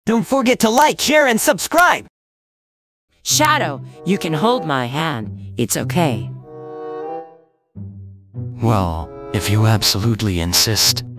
Don't forget to like, share, and subscribe! Shadow, you can hold my hand. It's okay. Well, if you absolutely insist.